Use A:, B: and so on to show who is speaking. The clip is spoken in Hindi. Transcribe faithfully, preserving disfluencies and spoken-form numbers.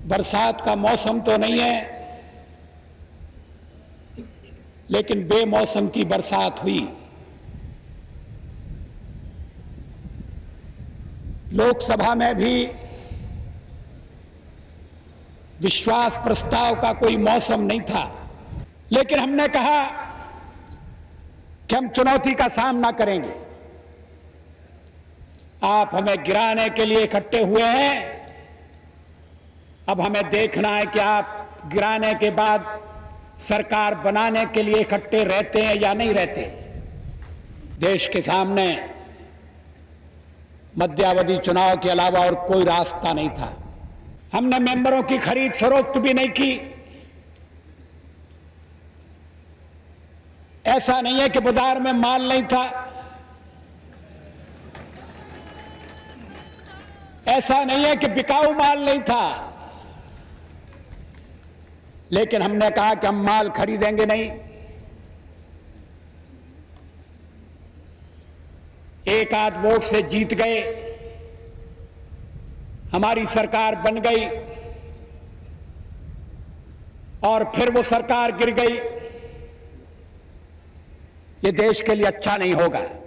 A: बरसात का मौसम तो नहीं है, लेकिन बेमौसम की बरसात हुई। लोकसभा में भी विश्वास प्रस्ताव का कोई मौसम नहीं था, लेकिन हमने कहा कि हम चुनौती का सामना करेंगे। आप हमें गिराने के लिए इकट्ठे हुए हैं, अब हमें देखना है कि आप गिराने के बाद सरकार बनाने के लिए इकट्ठे रहते हैं या नहीं रहते। देश के सामने मध्यावधि चुनाव के अलावा और कोई रास्ता नहीं था। हमने मेंबरों की खरीद फरोख्त भी नहीं की। ऐसा नहीं है कि बाजार में माल नहीं था, ऐसा नहीं है कि बिकाऊ माल नहीं था, लेकिन हमने कहा कि हम माल खरीदेंगे नहीं। एक आध वोट से जीत गए, हमारी सरकार बन गई और फिर वो सरकार गिर गई। ये देश के लिए अच्छा नहीं होगा।